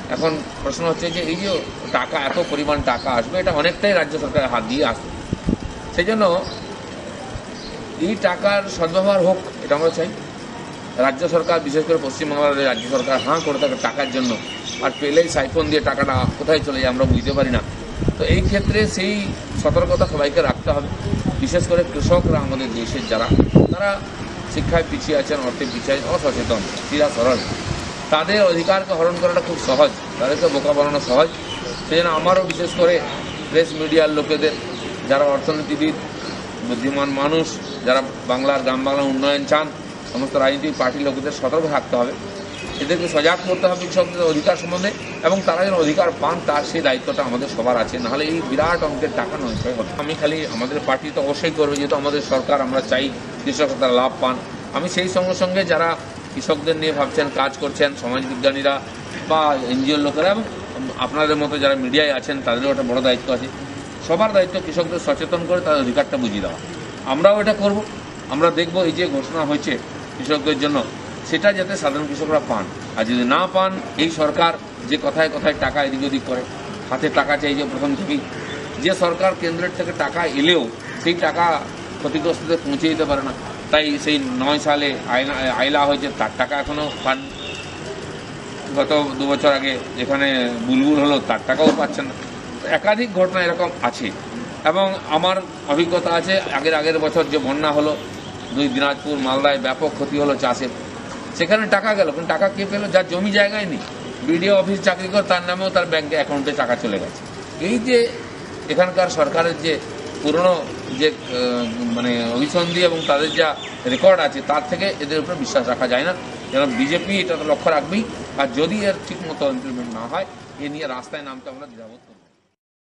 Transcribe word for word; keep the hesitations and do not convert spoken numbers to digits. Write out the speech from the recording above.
এখন প্রশ্ন হচ্ছে যে এই যে টাকা এত পরিমাণ টাকা আসবে এটা অনেকটাই রাজ্য সরকারের হাত দিয়ে আসবে, সেই জন্য এই টাকার সদ্ব্যবহার হোক এটা আমরা চাই। রাজ্য সরকার বিশেষ করে পশ্চিমবাংলার রাজ্য সরকার হাঁ করে থাকে টাকার জন্য, আর পেলেই সাইফোন দিয়ে টাকাটা কোথায় চলে যায় আমরা বুঝতে পারি না। তো এই ক্ষেত্রে সেই সতর্কতা সবাইকে রাখতে হবে, বিশেষ করে কৃষকরা আমাদের দেশের যারা তারা শিক্ষায় পিছিয়ে আছেন, অর্থে পিছিয়ে আছেন, অসচেতন, চিরা সরল, তাদের অধিকারকে হরণ করাটা খুব সহজ, তাদেরকে বোকা বানানো সহজ। সেই জন্য আমারও বিশেষ করে প্রেস মিডিয়ার লোকেদের যারা অর্থনীতিবিদ, বুদ্ধিমান মানুষ, যারা বাংলার গ্রাম বাংলার উন্নয়ন চান, সমস্ত রাজনৈতিক পার্টির লোকেদের সতর্ক থাকতে হবে, এদেরকে সজাগ করতে হবে কৃষকদের অধিকার সম্বন্ধে, এবং তারা যেন অধিকার পান তার সেই দায়িত্বটা আমাদের সবার আছে, নাহলে এই বিরাট অঙ্কের টাকা নয় হবে। আমি খালি আমাদের পার্টি তো অবশ্যই করবে, যেহেতু আমাদের সরকার, আমরা চাই কৃষকরা তারা লাভ পান। আমি সেই সঙ্গে সঙ্গে যারা কৃষকদের নিয়ে ভাবছেন, কাজ করছেন, সমাজবিজ্ঞানীরা বা এনজিওর লোকেরা এবং আপনাদের মতো যারা মিডিয়ায় আছেন তাদেরও একটা বড় দায়িত্ব আছে। সবার দায়িত্ব কৃষকদের সচেতন করে তাদের অধিকারটা বুঝিয়ে দেওয়া। আমরাও এটা করব, আমরা দেখব এই যে ঘোষণা হয়েছে কৃষকদের জন্য সেটা যাতে সাধারণ কৃষকরা পান, আর যদি না পান এই সরকার যে কথায় কথায় টাকা এদিক ওদিক করে, হাতে টাকা চাই যে প্রথম থেকেই, যে সরকার কেন্দ্রের থেকে টাকা এলেও সেই টাকা ক্ষতিগ্রস্তদের পৌঁছে দিতে পারে না, তাই সেই নয় সালে আইনা আইলা হয়েছে তার টাকা এখনও পান, গত দু বছর আগে যেখানে বুলবুল হলো তার টাকাও পাচ্ছেন না। একাধিক ঘটনা এরকম আছে, এবং আমার অভিজ্ঞতা আছে আগের আগের বছর যে বন্যা হলো দুই দিনাজপুর মালদায় ব্যাপক ক্ষতি হলো চাষের, সেখানে টাকা গেল, কিন্তু টাকা কে পেলো? যার জমি জায়গায় নেই, বিডিও অফিস চাকরি করে তার নামেও তার ব্যাংকে অ্যাকাউন্টে টাকা চলে গেছে। এই যে এখানকার সরকারের যে পুরনো যে মানে অভিসন্ধি এবং তাদের যা রেকর্ড আছে তার থেকে এদের উপরে বিশ্বাস রাখা যায় না। যেন বিজেপি এটা তো লক্ষ্য রাখবেই, আর যদি এর ঠিক মতো ইমপ্লিমেন্ট না হয় এ নিয়ে রাস্তায় নামতে আমরা দ্বিধাবোধ করব।